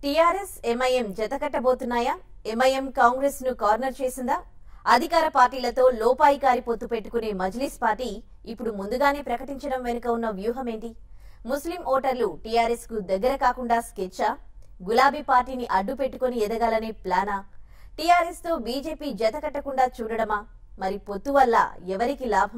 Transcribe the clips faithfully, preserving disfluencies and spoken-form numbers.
TRS MIM జతకట్టబోతున్నాయా? MIM Congress ను corner చేసిందా? అధికార పార్టీలతో లోపాయికారి పొత్తు పెట్టుకునే మజ్లిస్ పార్టీ ఇప్పుడు ముందుగానే ప్రకటించడం వెనుక ఉన్న వ్యూహం ఏంటి? ముస్లిం ఓటర్లు టీఆర్ఎస్ కు దగ్గర కాకుండా స్కెచ్చా? గులాబీ పార్టీని అడ్డు పెట్టుకుని ఎదగాలనే ప్లానా? టీఆర్ఎస్ తో బీజేపీ జతకట్టకుండా చూడడమా? మరి పొత్తు వల్ల ఎవరికి లాభం?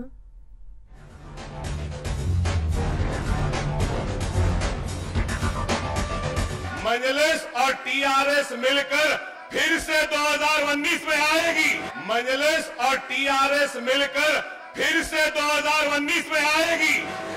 मजलिस और टीआरएस मिलकर फिर से दो हज़ार उन्नीस में आएगी। मजलिस और टीआरएस मिलकर फिर से दो हज़ार उन्नीस में आएगी।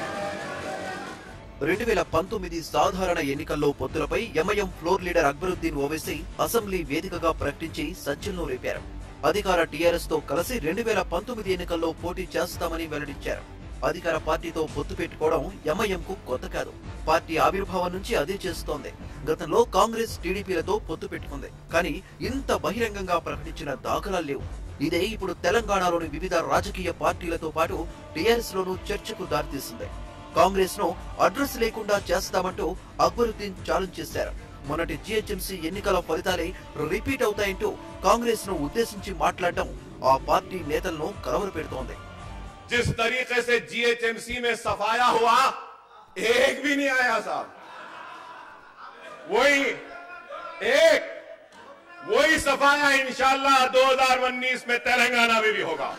రెండు వేల పంతొమ్మిది సాధారణ ఎన్నికల్లో పొత్తులపై MIM floor leader Akbaruddin Owaisi assembly వేదికగా ప్రకటించి సంచలనం రేపారు. అధికార టీఆర్ఎస్ తో కలిసి రెండు వేల పంతొమ్మిది ఎన్నికల్లో పోటీ చేస్తామని వెల్లడించారు. అధికార పార్టీతో పొత్తు పెట్టుకోవడం ఎంఐఎం కు కొత్త కాదు. పార్టీ ఆవిర్భావం నుంచి అదే చేస్తోంది. గతంలో కాంగ్రెస్ టీడీపీలతో పొత్తు పెట్టుకుంది. కానీ ఇంత బహిరంగంగా ప్రకటించిన దాఖలాలు లేవు. ఇదే ఇప్పుడు తెలంగాణలోని వివిధ రాజకీయ పార్టీలతో పాటు టీఆర్ఎస్ లోనూ చర్చకు దారితీసింది. కాంగ్రెస్ ను అడ్రస్ లేకుండా చేస్తామంటూ అక్బరుద్దీన్ ఛాలెంజ్ చేశారు. మొన్నటి జీహెచ్ఎంసీ ఎన్నికల ఫలితాలే రిపీట్ అవుతాయంటూ కాంగ్రెస్ ను ఉద్దేశించి మాట్లాడడం ఆ పార్టీ నేతలను కలవరపెడుతోంది. जिस तरीके से जीएचएमसी में सफाया हुआ, एक भी नहीं आया साहब। वही एक वही सफाया इंशाल्लाह दो हज़ार उन्नीस में तेलंगाना में भी होगा।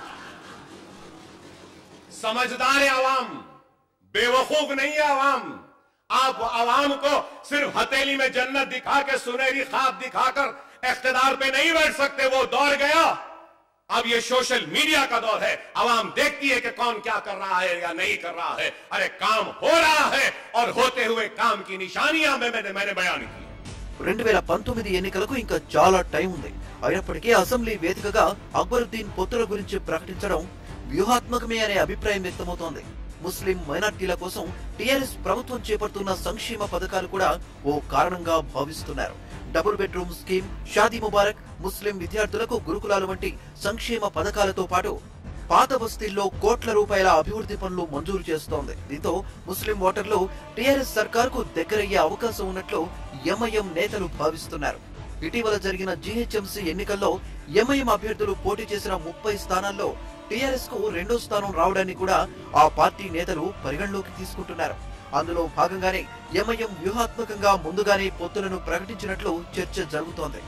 समझदार है आवाम, बेवकूफ नहीं है आवाम। आप आवाम को सिर्फ हथेली में जन्नत दिखा के सुनहरी ख्वाब दिखाकर इख्तिदार पे नहीं बैठ सकते। वो दौर गया। अब ये सोशल मीडिया का दौर है। आवाम देखती है कि कौन क्या कर रहा है या नहीं कर रहा है। अरे काम हो रहा है और होते हुए काम की निशानियां में मैंने मैंने बयान की। రెండు వేల పంతొమ్మిది ఎన్నికలకు ఇంకా చాలా టైం ఉంది. అయినప్పటికీ అసెంబ్లీ వేదికగా అక్బరుద్దీన్ పొత్తుల గురించి ప్రకటించడం వ్యూహాత్మకమే అనే అభిప్రాయం వ్యక్తమవుతోంది. ముస్లిం మైనార్టీల కోసం టీఆర్ఎస్ ప్రభుత్వం చేపడుతున్న సంక్షేమ పథకాలు కూడా ఓ కారణంగా భావిస్తున్నారు. Double bedroom scheme, Shaadi Mubarak, ముస్లిం విద్యార్థులకు గురుకులాలు వంటి సంక్షేమ పథకాలతో పాటు పాత బస్తీల్లో కోట్ల రూపాయల అభివృద్ధి పనులు మంజూరు చేస్తోంది. దీంతో ముస్లిం ఓటర్లు టీఆర్ఎస్ సర్కార్ కు దగ్గరయ్యే అవకాశం ఉన్నట్లు ఎంఐఎం నేతలు భావిస్తున్నారు. ఇటీవల జరిగిన జీహెచ్ఎంసీ ఎన్నికల్లో ఎంఐఎం అభ్యర్థులు పోటీ చేసిన ముప్పై స్థానాల్లో టీఆర్ఎస్ కు రెండో స్థానం రావడాన్ని కూడా ఆ పార్టీ నేతలు పరిగణలోకి తీసుకుంటున్నారు. అందులో భాగంగానే ఎంఐఎం వ్యూహాత్మకంగా ముందుగానే పొత్తులను ప్రకటించినట్లు చర్చ జరుగుతోంది.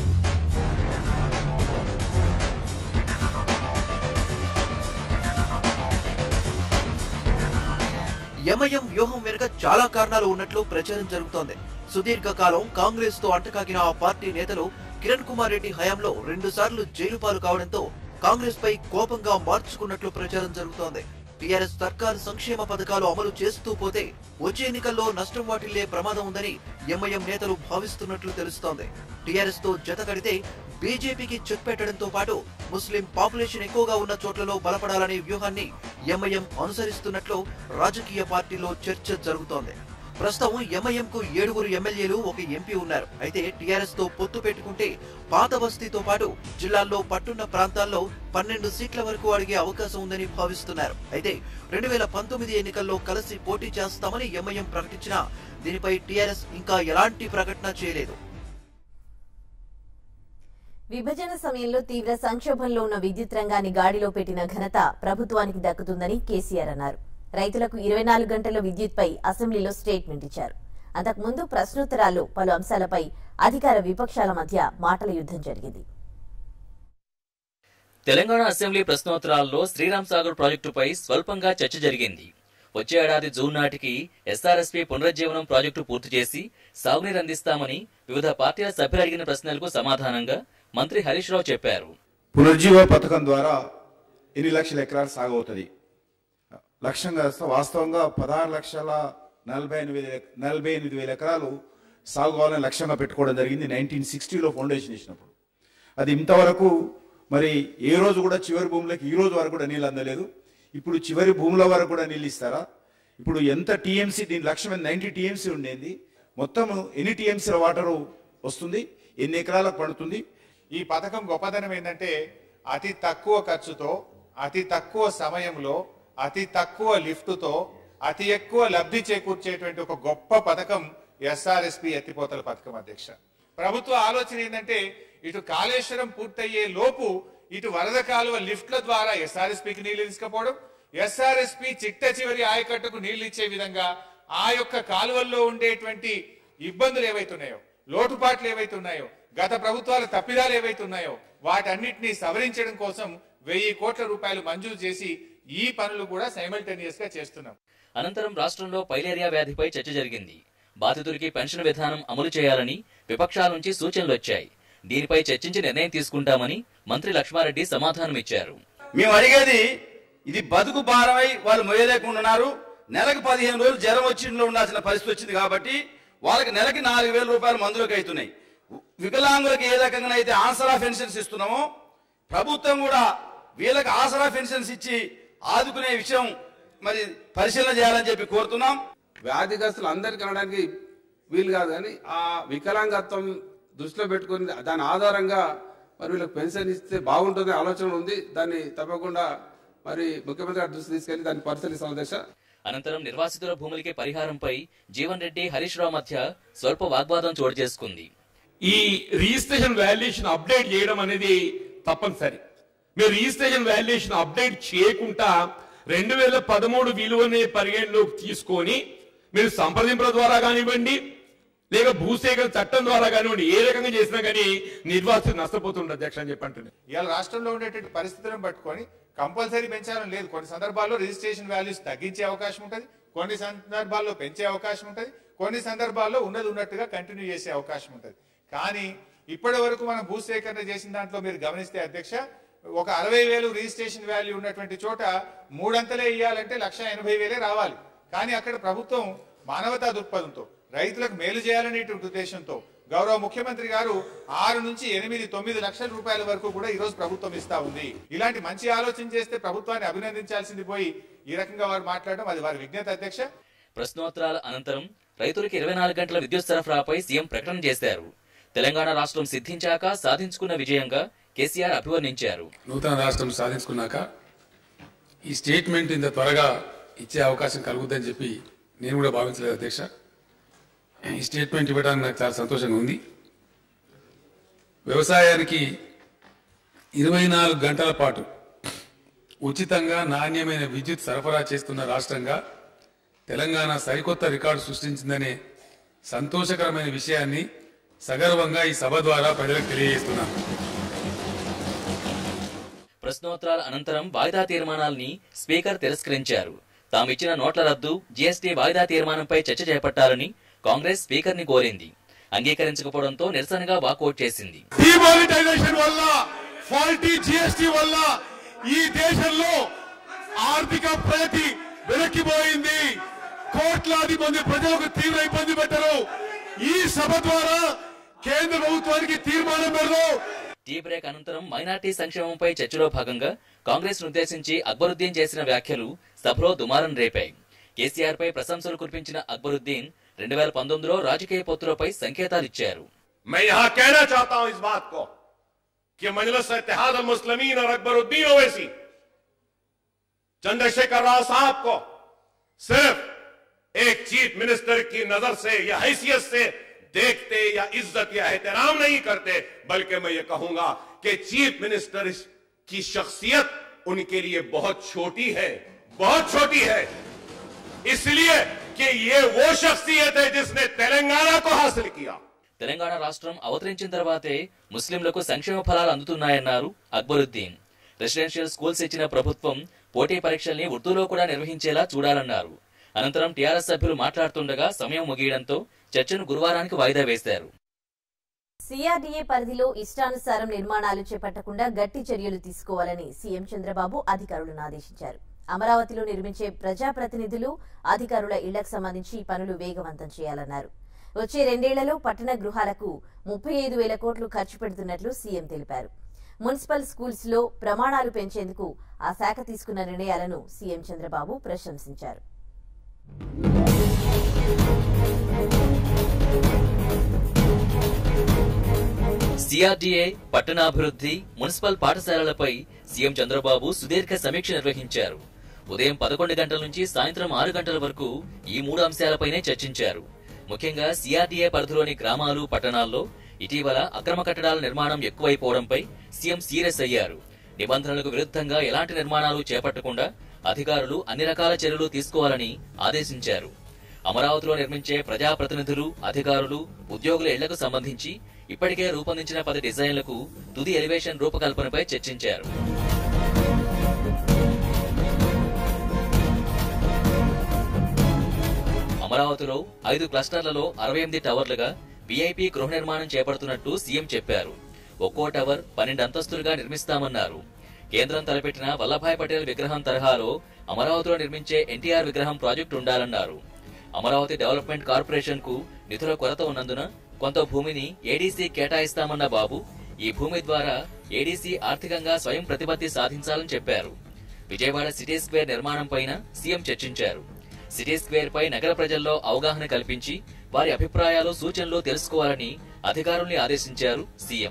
ఎంఐఎం వ్యూహం వెనుక చాలా కారణాలు ఉన్నట్లు ప్రచారం జరుగుతోంది. సుదీర్ఘకాలం కాంగ్రెస్ తో అంటకాగిన ఆ పార్టీ నేతలు కిరణ్ కుమార్ రెడ్డి హయాంలో రెండు సార్లు జైలు పాలు కావడంతో కాంగ్రెస్ పై కోపంగా మార్చుకున్నట్లు ప్రచారం జరుగుతోంది. టీఆర్ఎస్ సర్కార్ సంక్షేమ పథకాలు అమలు చేస్తూ పోతే వచ్చే ఎన్నికల్లో నష్టం వాటిల్లే ప్రమాదం ఉందని ఎంఐఎం నేతలు భావిస్తున్నట్లు తెలుస్తోంది. టీఆర్ఎస్ తో జత కడితే బీజేపీకి చెక్ పెట్టడంతో పాటు ముస్లిం పాపులేషన్ ఎక్కువగా ఉన్న చోట్లలో బలపడాలనే వ్యూహాన్ని ఎంఐఎం అనుసరిస్తున్నట్లు రాజకీయ పార్టీలో చర్చ జరుగుతోంది. ప్రస్తుతం ఎంఐఎం కు ఏడుగురు ఎమ్మెల్యేలు, ఒక ఎంపీ ఉన్నారు. అయితే టీఆర్ఎస్ తో పొత్తు పెట్టుకుంటే పాత బస్తీతో పాటు జిల్లాల్లో పట్టున్న ప్రాంతాల్లో పన్నెండు సీట్ల వరకు అడిగే అవకాశం ఉందని భావిస్తున్నారు. అయితే రెండు వేల పంతొమ్మిది ఎన్నికల్లో కలిసి పోటీ చేస్తామని ఎంఐఎం ప్రకటించినా దీనిపై టీఆర్ఎస్ ఇంకా ఎలాంటి ప్రకటన చేయలేదు. విభజన సమయంలో తీవ్ర సంక్షోభంలో ఉన్న విద్యుత్ రంగాన్ని గాడిలో పెట్టిన ఘనత ప్రభుత్వానికి దక్కుతుందని కేసీఆర్ అన్నారు. రైతులకు ఇరవై నాలుగు గంటల విద్యుత్పై అసెంబ్లీలో స్టేట్మెంట్ ఇచ్చారు. అంతకుముందు ప్రశ్నోత్తరాల్లో పలు అంశాలపై అధికార విపక్షాల మధ్య మాటల యుద్ధం జరిగింది. తెలంగాణ అసెంబ్లీ ప్రశ్నోత్తరాల్లో శ్రీరామ్ సాగర్ ప్రాజెక్టుపై స్వల్పంగా చర్చ జరిగింది. వచ్చే ఏడాది జూన్ నాటికి ఎస్ఆర్ఎస్పీ పునరుజ్జీవనం ప్రాజెక్టు పూర్తి చేసి సాగునీరు అందిస్తామని వివిధ పార్టీల సభ్యులు అడిగిన ప్రశ్నలకు సమాధానంగా మంత్రి హరీష్ రావు చెప్పారు. పునరుజ్జీవ పథకం ద్వారా ఎన్ని లక్షల ఎకరాలు సాగు అవుతుంది? లక్ష్యంగా వాస్తవంగా పదహారు లక్షల నలభై ఎనిమిది నలభై ఎనిమిది వేల ఎకరాలు సాగు కావాలని లక్ష్యంగా పెట్టుకోవడం జరిగింది నైన్టీన్ సిక్స్టీలో ఫౌండేషన్ ఇచ్చినప్పుడు. అది ఇంతవరకు మరి ఏ రోజు కూడా చివరి భూములకి ఈ రోజు వరకు కూడా నీళ్ళు అందలేదు. ఇప్పుడు చివరి భూముల వరకు కూడా నీళ్ళు ఇస్తారా? ఇప్పుడు ఎంత టీఎంసీ, దీని లక్ష్యం నైన్టీ టీఎంసీ ఉండేది. మొత్తం ఎన్ని టీఎంసీల వాటరు వస్తుంది, ఎన్ని ఎకరాలకు పడుతుంది? ఈ పథకం గొప్పదనం ఏంటంటే అతి తక్కువ ఖర్చుతో, అతి తక్కువ సమయంలో, అతి తక్కువ లిఫ్టుతో అతి ఎక్కువ లబ్ధి చేకూర్చేటువంటి ఒక గొప్ప పథకం ఎస్ఆర్ఎస్పి ఎత్తిపోతల పథకం అధ్యక్ష. ప్రభుత్వ ఆలోచన ఏంటంటే ఇటు కాళేశ్వరం పూర్తయ్యే లోపు ఇటు వరద కాలువ లిఫ్ట్ల ద్వారా ఎస్ఆర్ఎస్పికి నీళ్లు తీసుకుపోవడం, ఎస్ఆర్ఎస్పి చిట్ట చివరి ఆయకట్టుకు నీళ్లు ఇచ్చే విధంగా ఆ యొక్క కాలువల్లో ఉండేటువంటి ఇబ్బందులు ఏవైతున్నాయో, లోటుపాట్లు ఏవైతున్నాయో, గత ప్రభుత్వాల తప్పిదాలు ఏవైతున్నాయో వాటన్నిటినీ సవరించడం కోసం వెయ్యి కోట్ల రూపాయలు మంజూరు చేసి ఈ పనులు కూడా సైమల్టేనియస్ గా చేస్తున్నాం. అనంతరం రాష్ట్రంలో పైలేరియా వ్యాధిపై చర్చ జరిగింది. బాధితుడికి పెన్షన్ విధానం అమలు చేయాలని విపక్షాల నుంచి సూచనలు వచ్చాయి. దీనిపై చర్చించి నిర్ణయం తీసుకుంటామని మంత్రి లక్ష్మారెడ్డి సమాధానమిచ్చారు. మేము అడిగేది ఇది బతుకు భారమై వాళ్ళు మొయ్యలేకుంటున్నారు. నెలకు పదిహేను రోజులు జ్వరం వచ్చింట్లో ఉండాల్సిన పరిస్థితి వచ్చింది కాబట్టి వాళ్ళకి నెలకి నాలుగు వేల రూపాయలు మందులకు అవుతున్నాయి. వికలాంగులకు ఏ రకంగా అయితే ఆసరా పెన్షన్స్ ఇస్తున్నామో ప్రభుత్వం కూడా వీళ్ళకి ఆసరా పెన్షన్స్ ఇచ్చి ఆదుకునే విషయం మరి పరిశీలన చేయాలని చెప్పి కోరుతున్నాం. వ్యాధిగ్రస్తులు అందరికీ అనడానికి వీలు కాదు, కానీ ఆ వికలాంగత్వం దృష్టిలో పెట్టుకుని దాని ఆధారంగా మరి వీళ్ళకి పెన్షన్ ఇస్తే బాగుంటుంది ఆలోచన ఉంది. దాన్ని తప్పకుండా మరి ముఖ్యమంత్రి గారి దృష్టి తీసుకెళ్లి దాన్ని పరిశీలిస్తాం అధ్యక్ష. అనంతరం నిర్వాసితుల భూములకి పరిహారంపై జీవన్ రెడ్డి హరీష్ రావు మధ్య స్వల్ప వాగ్వాదం చోటు చేసుకుంది. ఈ రిజిస్ట్రేషన్ వాల్యుయేషన్ అప్డేట్ చేయడం అనేది తప్పనిసరి. మీరు రిజిస్ట్రేషన్ వాల్యుయేషన్ అప్డేట్ చేయకుండా రెండు వేల పదమూడు విలువనే పరిగణలోకి తీసుకొని మీరు సంప్రదింపుల ద్వారా కానివ్వండి, లేక భూసేకరణ చట్టం ద్వారా కానివ్వండి, ఏ రకంగా చేసినా కానీ నిర్వాసితులు నష్టపోతుంటారు అధ్యక్ష అని చెప్పంటున్నాను. ఇవాళ రాష్ట్రంలో ఉండేటువంటి పరిస్థితులను పట్టుకొని కంపల్సరీ పెంచాలని లేదు. కొన్ని సందర్భాల్లో రిజిస్ట్రేషన్ వాల్యూస్ తగ్గించే అవకాశం ఉంటుంది, కొన్ని సందర్భాల్లో పెంచే అవకాశం ఉంటుంది, కొన్ని సందర్భాల్లో ఉన్నది ఉన్నట్టుగా కంటిన్యూ చేసే అవకాశం ఉంటుంది. కానీ ఇప్పటి వరకు మనం భూసేకరణ చేసిన దాంట్లో మీరు గమనిస్తే అధ్యక్ష, ఒక అరవై వేలు రిజిస్ట్రేషన్ వాల్యూ ఉన్నటువంటి చోట మూడంతలే ఇవ్వాలంటే లక్ష ఎనభై వేలే రావాలి. కానీ అక్కడ ప్రభుత్వం మానవతా దృక్పథంతో రైతులకు మేలు చేయాలనే ఉద్దేశంతో గౌరవ ముఖ్యమంత్రి గారు ఆరు నుంచి ఎనిమిది తొమ్మిది లక్షల రూపాయల వరకు కూడా ఈ రోజు ప్రభుత్వం ఇస్తా ఉంది. ఇలాంటి మంచి ఆలోచన చేస్తే ప్రభుత్వాన్ని అభినందించాల్సింది పోయి ఈ రకంగా వారు మాట్లాడడం అది వారి విజ్ఞత అధ్యక్ష. ప్రశ్నోత్తరాల అనంతరం రైతులకు ఇరవై నాలుగు గంటల విద్యుత్ సరఫరాపై సీఎం ప్రకటన చేశారు. తెలంగాణ రాష్ట్రం సిద్ధించాక సాధించుకున్న విజయంగా కేసీఆర్ అభివర్ణించారు. నూతన రాష్ట్రం సాధించుకున్నాక ఈ స్టేట్మెంట్ ఇంత త్వరగా ఇచ్చే అవకాశం కలుగుద్దని చెప్పి నేను కూడా భావించలేదు అధ్యక్ష. ఈ స్టేట్మెంట్ ఇవ్వడానికి నాకు చాలా సంతోషంగా ఉంది. వ్యవసాయానికి ఇరవై నాలుగు గంటల పాటు ఉచితంగా నాణ్యమైన విద్యుత్ సరఫరా చేస్తున్న రాష్ట్రంగా తెలంగాణ సరికొత్త రికార్డు సృష్టించిందనే సంతోషకరమైన విషయాన్ని సగర్వంగా ఈ సభ ద్వారా ప్రజలకు తెలియజేస్తున్నాను. ప్రశ్నోత్తరాల అనంతరం వాయిదా తీర్మానాల్ని స్పీకర్ తిరస్కరించారు. తామిచ్చిన నోట్ల రద్దు, జీఎస్టీ వాయిదా తీర్మానంపై చర్చ చేపట్టాలని కాంగ్రెస్ స్పీకర్ ని కోరింది. అంగీకరించకపోవడంతో నిరసనగా వాకౌట్ చేసింది. డిమానిటైజేషన్ వల్ల, ఫాల్టీ జీఎస్టీ వల్ల ఈ దేశంలో ఆర్థిక ప్రగతి వెనక్కిపోయింది. కోట్లాది మంది ప్రజలకు తీవ్ర ఇబ్బంది పెట్టారు. ఈ సభ ద్వారా కేంద్ర ప్రభుత్వానికి తీర్మానం పెడదాం. టీ బ్రేక్ అనంతరం మైనార్టీ సంక్షేమంపై చర్చలో భాగంగా కాంగ్రెస్ ఉద్దేశించి అక్బరుద్దీన్ చేసిన వ్యాఖ్యలు సభలో దుమారం రేపాయి. కేసీఆర్ పై ప్రశంసలు కురిపించిన అక్బరుద్దీన్ రెండు వేల పంతొమ్మిదిలో రాజకీయ పొత్తులపై సంకేతాలిచ్చారు. मैं यहां कहना चाहता हूं इस बात को कि मजलिस इत्तेहाद अल मुस्लिमीन और अकबरुद्दीन ओवैसी चंद्रशेखर राव साहब को सिर्फ एक चीफ मिनिस्टर की नजर से या हैसियत से देखते या इज्जत या एहतराम नहीं करते, बल्कि मैं ये कहूंगा कि चीफ मिनिस्टर की शख्सियत उनके लिए बहुत छोटी है, बहुत छोटी है, इसलिए कि ये वो शख्सियत है जिसने तेलंगाना को हासिल किया. తెలంగాణ రాష్ట్రం అవతరించిన తర్వాతే ముస్లింలకు సంక్షేమ ఫలాలు అందుతున్నాయన్నారు అక్బరుద్దీన్. రెసిడెన్షియల్ స్కూల్స్ ఇచ్చిన ప్రభుత్వం పోటీ పరీక్షల్ని ఉర్దూలో కూడా నిర్వహించేలా చూడాలన్నారు. అనంతరం టీఆర్ఎస్ సభ్యులు మాట్లాడుతుండగా సమయం ముగియడంతో చర్చను గురువారానికి వాయిదా వేశారు. సీఆర్డీఏ పరిధిలో ఇష్టానుసారం నిర్మాణాలు చేపట్టకుండా గట్టి చర్యలు తీసుకోవాలని సీఎం చంద్రబాబు అధికారులను ఆదేశించారు. అమరావతిలో నిర్మించే ప్రజాప్రతినిధులు, అధికారుల ఇళ్లకు సంబంధించి పనులు వేగవంతం చేయాలన్నారు. వచ్చే రెండేళ్లలో పట్టణ గృహాలకు ముప్పై ఐదు వేల కోట్లు ఖర్చు పెడుతున్నట్లు సీఎం తెలిపారు. మున్సిపల్ స్కూల్స్ లో ప్రమాణాలు పెంచేందుకు ఆ శాఖ తీసుకున్న నిర్ణయాలను సీఎం చంద్రబాబు ప్రశంసించారు. సీఆర్డీఏ, పట్టణాభివృద్ధి, మున్సిపల్ పాఠశాలలపై సీఎం చంద్రబాబు సుదీర్ఘ సమీక్ష నిర్వహించారు. ఉదయం పదకొండు గంటల నుంచి సాయంత్రం ఆరు గంటల వరకు ఈ మూడు అంశాలపైనే చర్చించారు. ముఖ్యంగా సిఆర్డీఏ పరిధిలోని గ్రామాలు పట్టణాల్లో ఇటీవల అక్రమ కట్టడాల నిర్మాణం ఎక్కువైపోవడంపై సీఎం సీరియస్ అయ్యారు. నిబంధనలకు విరుద్ధంగా ఎలాంటి నిర్మాణాలు చేపట్టకుండా అధికారులు అన్ని రకాల చర్యలు తీసుకోవాలని ఆదేశించారు. అమరావతిలో నిర్మించే ప్రజాప్రతినిధులు, అధికారులు, ఉద్యోగుల ఇళ్లకు సంబంధించి ఇప్పటికే రూపొందించిన పది డిజైన్లకు తుది ఎలివేషన్ రూపకల్పనపై చర్చించారు. అమరావతిలో ఐదు క్లస్టర్లలో అరవై ఎనిమిది టవర్లుగా వీఐపీ గృహ నిర్మాణం చేపడుతున్నట్టు సీఎం చెప్పారు. ఒక్కో టవర్ పన్నెండు అంతస్తులుగా నిర్మిస్తామన్నారు. కేంద్రం తలపెట్టిన వల్లభాయ్ పటేల్ విగ్రహం తరహాలో అమరావతిలో నిర్మించే ఎన్టీఆర్ విగ్రహం ప్రాజెక్టు ఉండాలన్నారు. అమరావతి డెవలప్మెంట్ కార్పొరేషన్ కు నిధుల కొరత ఉన్నందున కొంత భూమిని ఏడీసీ కేటాయిస్తామన్న బాబు ఈ భూమి ద్వారా ఏడీసీ ఆర్థికంగా స్వయం ప్రతిపత్తి సాధించాలని చెప్పారు. విజయవాడ సిటీ స్క్వేర్ నిర్మాణం పైన సీఎం చర్చించారు. సిటీ స్క్వేర్ పై నగర ప్రజల్లో అవగాహన కల్పించి వారి అభిప్రాయాలు, సూచనలు తెలుసుకోవాలని అధికారుల్ని ఆదేశించారు సీఎం.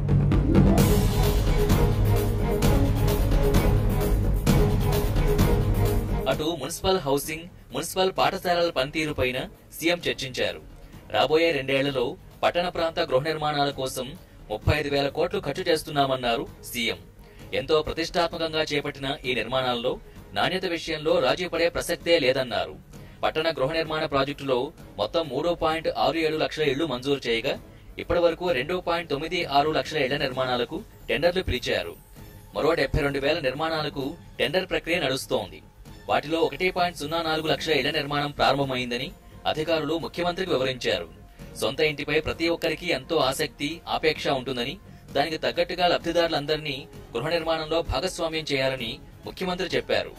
అటు మున్సిపల్ హౌసింగ్, మున్సిపల్ పాఠశాలల పనితీరుపైన సీఎం చర్చించారు. రాబోయే రెండేళ్లలో పట్టణ ప్రాంత గృహ నిర్మాణాల కోసం ముప్పై ఐదు వేల కోట్లు ఖర్చు చేస్తున్నామన్నారు సీఎం. ఎంతో ప్రతిష్టాత్మకంగా చేపట్టిన ఈ నిర్మాణాల్లో నాణ్యత విషయంలో రాజీ పడే ప్రసక్తే లేదన్నారు. పట్టణ గృహ నిర్మాణ ప్రాజెక్టులో మొత్తం మూడు పాయింట్ ఆరు ఏడు లక్షల ఇళ్లు మంజూరు చేయగా ఇప్పటి వరకు రెండు పాయింట్ తొమ్మిది ఆరు లక్షల ఇళ్ల నిర్మాణాలకు టెండర్లు పిలిచారు. మరో డెబ్బై రెండు వేల నిర్మాణాలకు టెండర్ ప్రక్రియ నడుస్తోంది. వాటిలో ఒకటి పాయింట్ సున్నా నాలుగు లక్షల ఇళ్ల నిర్మాణం ప్రారంభమైందని అధికారులు ముఖ్యమంత్రికి వివరించారు. సొంత ఇంటిపై ప్రతి ఒక్కరికి ఎంతో ఆసక్తి, ఆపేక్ష ఉంటుందని, దానికి తగ్గట్టుగా లబ్ధిదారులందరినీ గృహ నిర్మాణంలో భాగస్వామ్యం చేయాలని ముఖ్యమంత్రి చెప్పారు.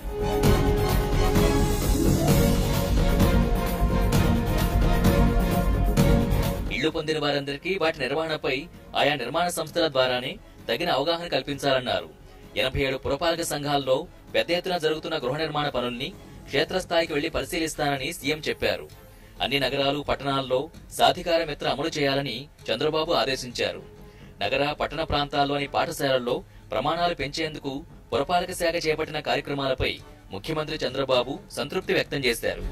ఇళ్లు పొందిన వారందరికీ వాటి నిర్వహణపై ఆయా నిర్మాణ సంస్థల ద్వారానే తగిన అవగాహన కల్పించాలన్నారు. ఎనభై ఏడు పురపాలక సంఘాల్లో పెద్ద ఎత్తున జరుగుతున్న గృహ నిర్మాణ పనుల్ని క్షేత్రస్థాయికి వెళ్లి పరిశీలిస్తానని సీఎం చెప్పారు. అన్ని నగరాలు, పట్టణాల్లో సాధికార మిత్ర అమలు చేయాలని చంద్రబాబు ఆదేశించారు. నగర, పట్టణ ప్రాంతాల్లోని పాఠశాలల్లో ప్రమాణాలు పెంచేందుకు పురపాలక శాఖ చేపట్టిన కార్యక్రమాలపై ముఖ్యమంత్రి చంద్రబాబు సంతృప్తి వ్యక్తం చేశారు.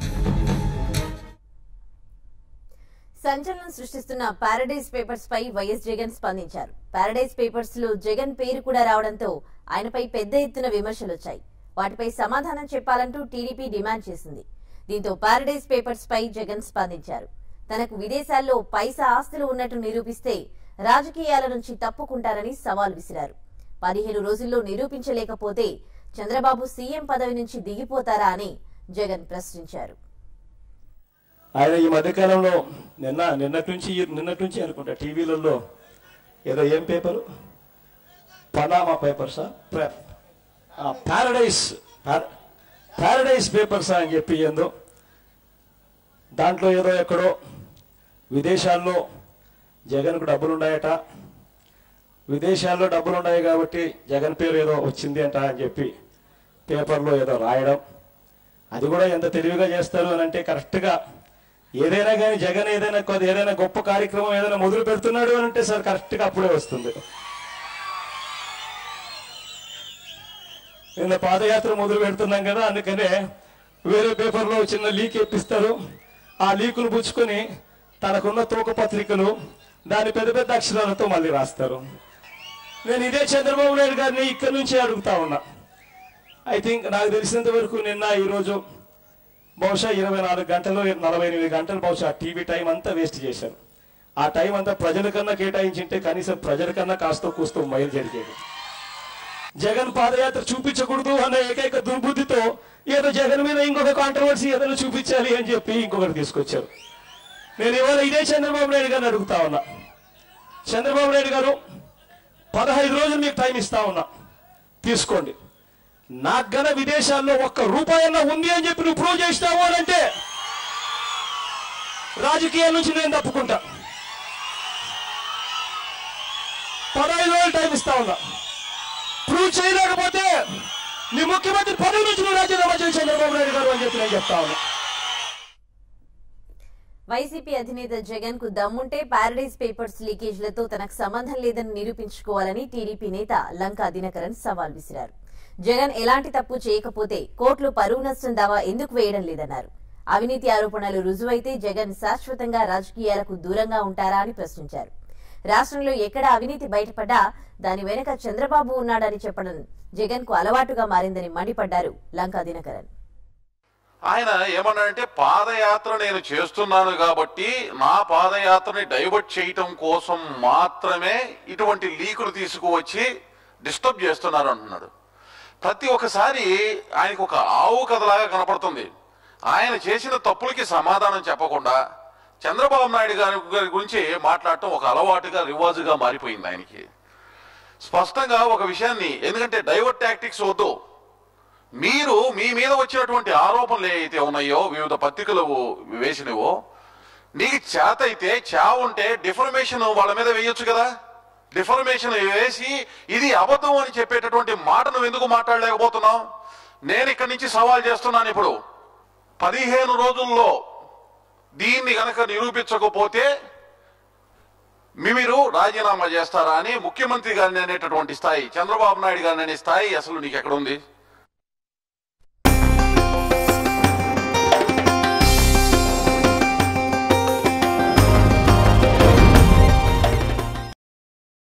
సంచలనం సృష్టిస్తున్న పారడైజ్ పేపర్స్ పై వైఎస్ జగన్ స్పందించారు. పారడైజ్ పేపర్స్ లో జగన్ పేరు కూడా రావడంతో ఆయనపై పెద్ద ఎత్తున విమర్శలు వచ్చాయి. వాటిపై సమాధానం చెప్పాలంటూ టీడీపీ డిమాండ్ చేసింది. దీంతో పారడైజ్ పేపర్స్ పై జగన్ స్పందించారు. తనకు విదేశాల్లో పైసా ఆస్తులు ఉన్నట్టు నిరూపిస్తే రాజకీయాల నుంచి తప్పుకుంటారని సవాల్ విసిరారు. పదిహేను రోజుల్లో నిరూపించలేకపోతే చంద్రబాబు సీఎం పదవి నుంచి దిగిపోతారా అని జగన్ ప్రశ్నించారు. ఆయన ఈ మధ్యకాలంలో నిన్న నిన్నటి నుంచి నిన్నటి నుంచి అనుకుంటా టీవీలలో ఏదో ఏం పేపరు పనామా పేపర్సా ప్యారడైజ్ ప్యారడైజ్ పేపర్సా అని చెప్పి ఏందో దాంట్లో ఏదో ఎక్కడో విదేశాల్లో జగన్కు డబ్బులు ఉన్నాయట, విదేశాల్లో డబ్బులు ఉన్నాయి కాబట్టి జగన్ పేరు ఏదో వచ్చింది అంట అని చెప్పి పేపర్లో ఏదో రాయడం. అది కూడా ఎంత తెలివిగా చేస్తారు అని అంటే కరెక్ట్గా ఏదైనా కానీ జగన్ ఏదైనా ఏదైనా గొప్ప కార్యక్రమం ఏదైనా మొదలు పెడుతున్నాడు అని అంటే సార్ కరెక్ట్గా అప్పుడే వస్తుంది. నిన్న పాదయాత్ర మొదలు పెడుతున్నాం కదా, అందుకనే వేరే పేపర్లో చిన్న లీక్ ఎప్పిస్తారు. ఆ లీకులు పుచ్చుకొని తనకున్న తోక పత్రికలు దాని పెద్ద పెద్ద అక్షరాలతో మళ్ళీ రాస్తారు. నేను ఇదే చంద్రబాబు నాయుడు గారిని ఇక్కడి నుంచే అడుగుతా ఉన్నా. ఐ థింక్ నాకు తెలిసినంత వరకు నిన్న ఈరోజు బహుశా ఇరవై నాలుగు గంటలు నలభై ఎనిమిది గంటలు బహుశా టీవీ టైం అంతా వేస్ట్ చేశారు. ఆ టైం అంతా ప్రజల కన్నా కేటాయించింటే కనీసం ప్రజల కన్నా కాస్తో కూస్తూ మైలు జరిగేది. జగన్ పాదయాత్ర చూపించకూడదు అన్న ఏకైక దుర్బుద్ధితో ఏదో జగన్ మీద ఇంకొక కాంట్రవర్సీ ఏదైనా చూపించాలి అని చెప్పి ఇంకొకటి తీసుకొచ్చారు. నేను ఇవాళ ఇదే చంద్రబాబు నాయుడు గారిని అడుగుతా ఉన్నా. చంద్రబాబు నాయుడు గారు పదహైదు రోజులు మీకు టైం ఇస్తా ఉన్నా, తీసుకోండి. నాకు గన విదేశాల్లో ఒక్క రూపాయన్నా ఉంది అని చెప్పి నువ్వు ప్రూవ్ చేస్తావు అని అంటే రాజకీయాల నుంచి నేను తప్పుకుంటా. పదహైదు రోజులు టైం ఇస్తా ఉన్నా, ప్రూవ్ చేయలేకపోతే నీ ముఖ్యమంత్రి పదవి నుంచి నువ్వు రాజీనామా చేసి చంద్రబాబు నాయుడు గారు అని చెప్పి నేను చెప్తా ఉన్నా. వైసీపీ అధినేత జగన్ కు దమ్ముంటే పారడైజ్ పేపర్స్ లీకేజ్లతో తనకు సంబంధం లేదని నిరూపించుకోవాలని టీడీపీ నేత లంకా దినకరన్ సవాల్ విసిరారు. జగన్ ఎలాంటి తప్పు చేయకపోతే కోర్టులో పరువు నష్టం దావా ఎందుకు వేయడం లేదన్నారు. అవినీతి ఆరోపణలు రుజువైతే జగన్ శాశ్వతంగా రాజకీయాలకు దూరంగా ఉంటారా అని ప్రశ్నించారు. రాష్ట్రంలో ఎక్కడ అవినీతి బయటపడ్డా దాని వెనుక చంద్రబాబు ఉన్నాడని చెప్పడం జగన్ కు అలవాటుగా మారిందని మండిపడ్డారు లంకా దినకరన్. ఆయన ఏమన్నాడంటే పాదయాత్ర నేను చేస్తున్నాను కాబట్టి నా పాదయాత్రని డైవర్ట్ చేయటం కోసం మాత్రమే ఇటువంటి లీకులు తీసుకువచ్చి డిస్టర్బ్ చేస్తున్నారు అంటున్నాడు. ప్రతి ఒక్కసారి ఆయనకు ఒక ఆవు కథలాగా కనపడుతుంది. ఆయన చేసిన తప్పులకి సమాధానం చెప్పకుండా చంద్రబాబు నాయుడు గారి గురించి మాట్లాడటం ఒక అలవాటుగా రివాజుగా మారిపోయింది ఆయనకి. స్పష్టంగా ఒక విషయాన్ని, ఎందుకంటే డైవర్ట్ టాక్టిక్స్ వద్దు, మీరు మీ మీద వచ్చినటువంటి ఆరోపణలు ఏవైతే ఉన్నాయో వివిధ పత్రికలు వేసినవో, నీకు చేత అయితే చావుంటే డిఫర్మేషన్ వాళ్ళ మీద వేయొచ్చు కదా. డిఫర్మేషన్ వేసి ఇది అబద్ధం అని చెప్పేటటువంటి మాట నువ్వు ఎందుకు మాట్లాడలేకపోతున్నావు? నేను ఇక్కడి నుంచి సవాల్ చేస్తున్నాను. ఇప్పుడు పదిహేను రోజుల్లో దీన్ని గనక నిరూపించకపోతే మీరు రాజీనామా చేస్తారా అని ముఖ్యమంత్రి గారిని అనేటటువంటి స్థాయి, చంద్రబాబు నాయుడు గారిని అనే స్థాయి అసలు నీకు ఎక్కడ ఉంది?